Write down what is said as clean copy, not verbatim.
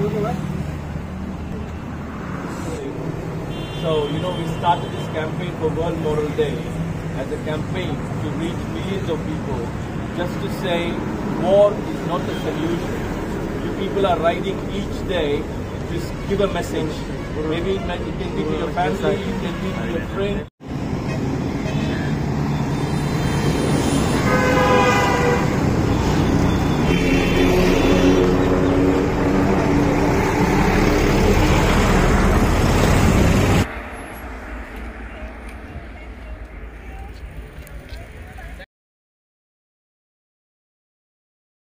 So, we started this campaign for World Moral Day as a campaign to reach millions of people, just to say war is not the solution. You people are writing each day to give a message. Maybe it can be to your family, it can be to your friend.